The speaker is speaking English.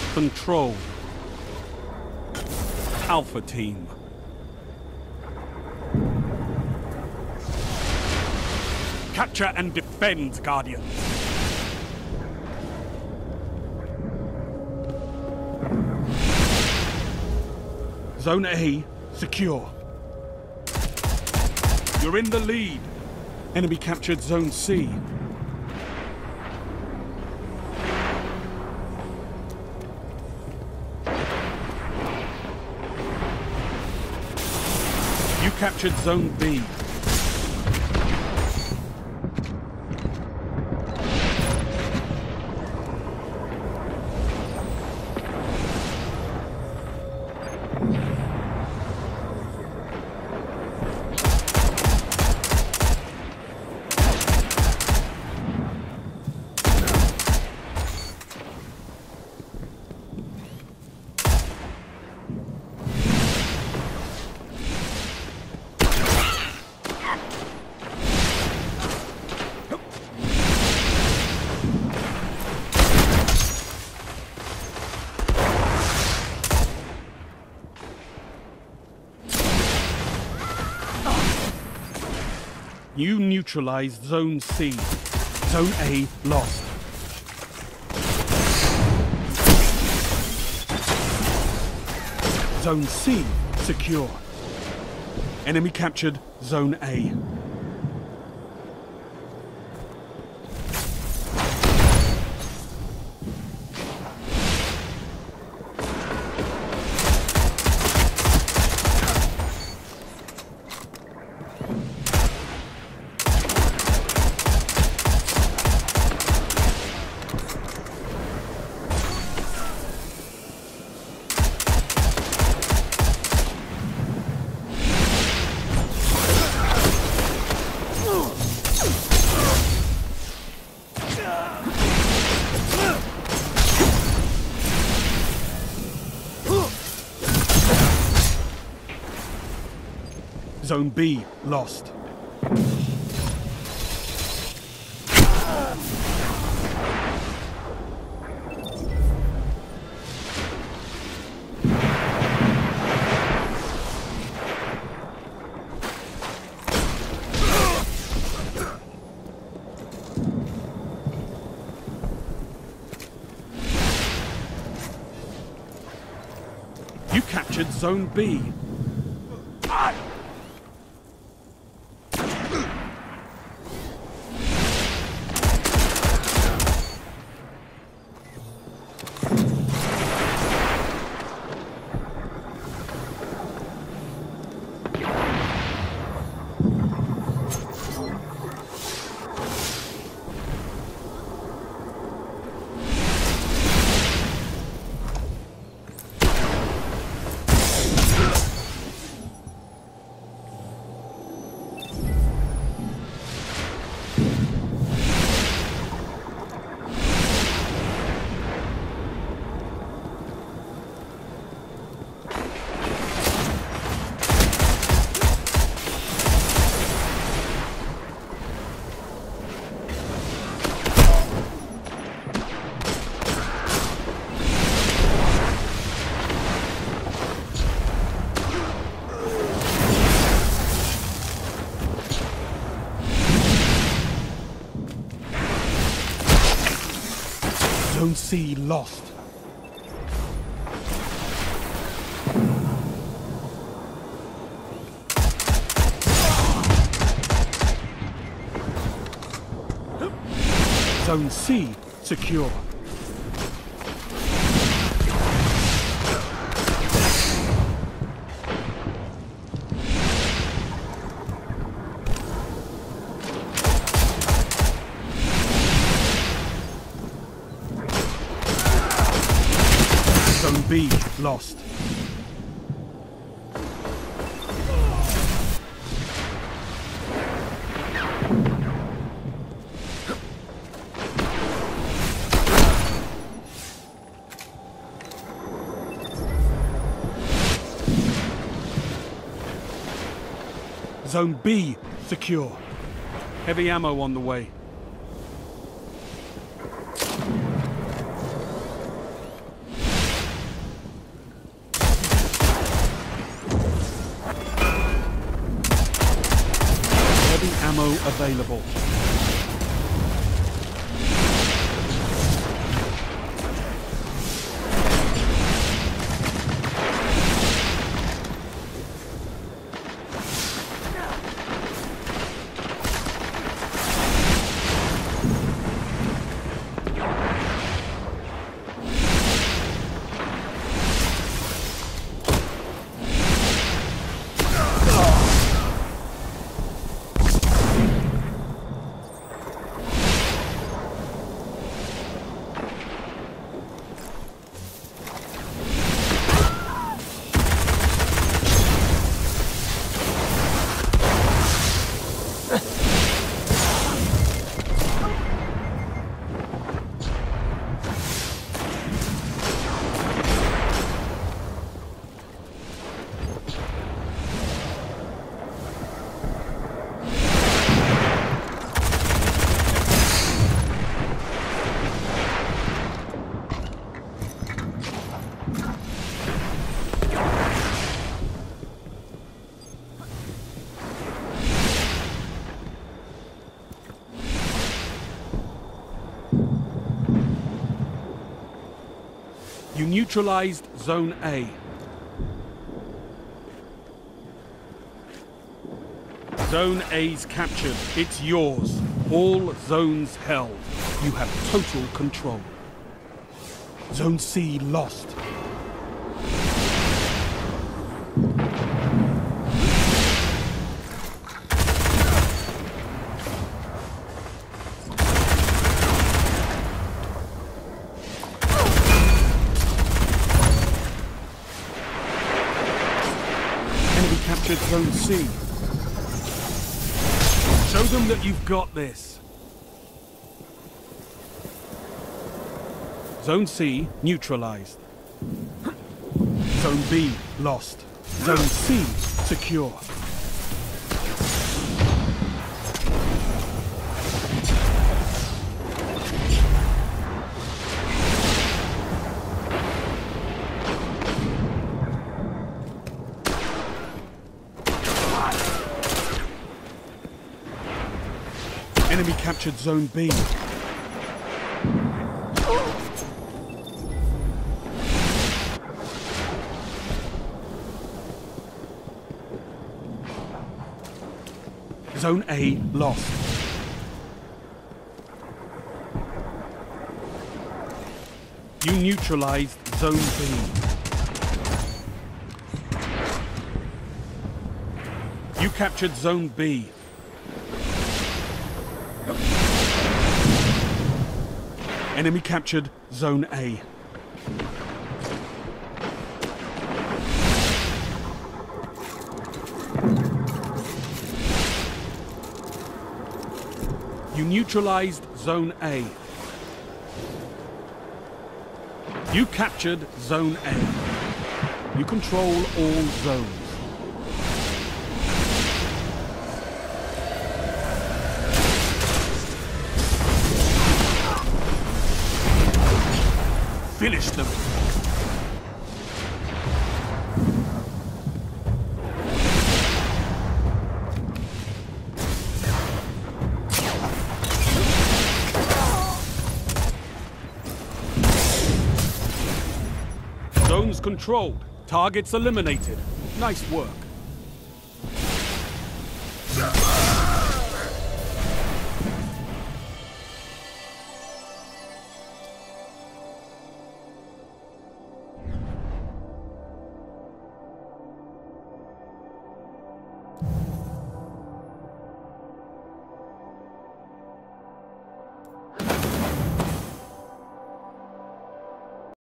Control. Alpha Team. Capture and defend, Guardians. Zone A, secure. You're in the lead. Enemy captured Zone C. You captured Zone B. You neutralized Zone C. Zone A lost. Zone C secure. Enemy captured Zone A. Zone B lost. You captured Zone B. Zone C lost. Zone C secure. Zone B lost. Zone B secure. Heavy ammo on the way. available. You neutralized Zone A. Zone A's captured. It's yours. All zones held. You have total control. Zone C lost. Captured Zone C. Show them that you've got this. Zone C neutralized. Zone B lost. Zone C secure. Enemy captured Zone B. Zone A lost. You neutralized Zone B. You captured Zone B. Enemy captured Zone A. You neutralized Zone A. You captured Zone A. You control all zones. Finish them. Zones controlled. Targets eliminated. Nice work.